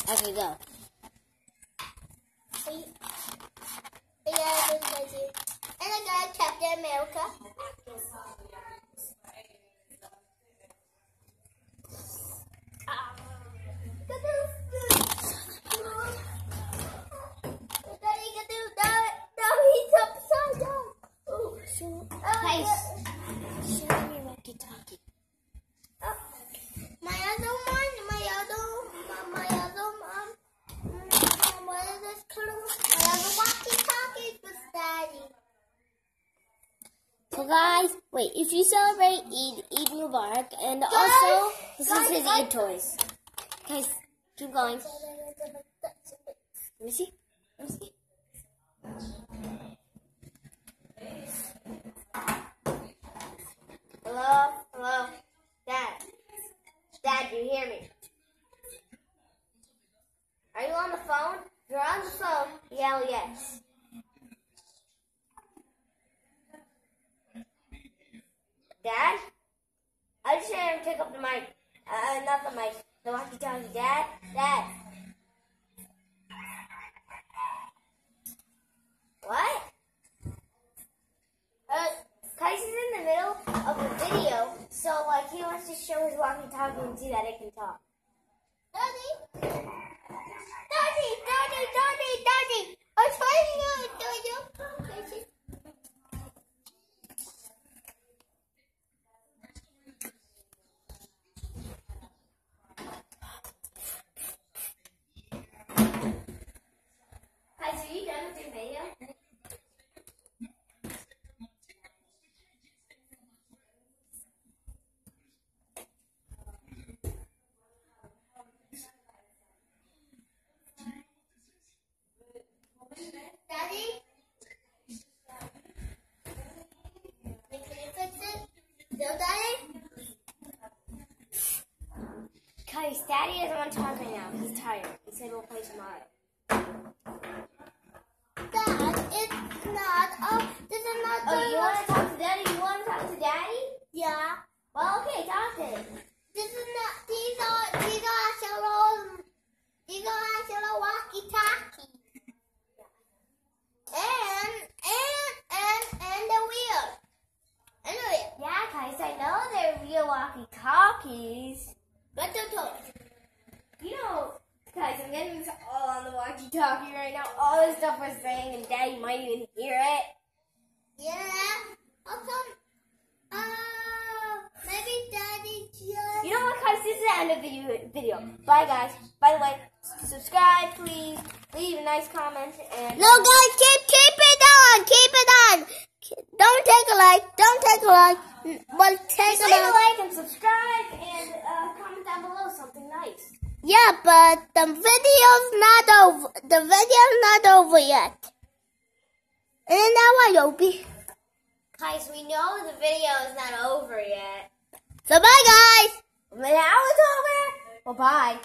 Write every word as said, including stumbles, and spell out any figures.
Okay, go. Hey, hey guys, it's Kyce. And I got Captain America. Kyce, show me your walkie-talkie. Oh, my other one, my other, my other, um, what is this called? My other walkie-talkie was Daddy. So guys, wait, if you celebrate Eid, Eid Mubarak, and Guys, also, this guys, is his guys. Eid toys. Guys, keep going. Let me see. Let me see. Hello? Hello? Dad? Dad, do you hear me? Are you on the phone? If you're on the phone, yell yes. Dad? I just heard him pick up the mic. Uh, not the mic. The walkie-talkie. Dad? Dad? What? Uh, Kyce is in the middle of a video, so like he wants to show his walkie-talkie and see that it can talk. Daddy, Daddy, Daddy, Daddy, Daddy! I'm trying to do you. Kyce, are you done with your video? Daddy? Can you fix it? No, Daddy? Kyce, Daddy doesn't want to talk right now. He's tired. He said we'll play tomorrow. Dad, it's not. Oh, this is not. Oh, you want to talk to Daddy? You want to talk to Daddy? Yeah. Well, okay, talk to him. This is not. These are. These are actual. These are actual walkie-talkie. And and and and the wheel. And the wheel. Yeah, Kyce, I know they're real walkie-talkies. But the toys. You know, Kyce, I'm getting this all on the walkie-talkie right now. All this stuff we're saying, and Daddy might even hear it. Yeah. Also, uh, maybe Daddy just. You know what, Kyce? This is the end of the video. Bye, guys. By the way, subscribe, please. Leave a nice comment. And No, guys, keep keep it on. Keep it on. Don't take a like. Don't take a like. But take Just a leave a like. like and subscribe and uh, comment down below something nice. Yeah, but the video's not over. The video's not over yet. And now I be. Kyce, we know the video is not over yet. So bye, guys. Now it's over. Well, bye.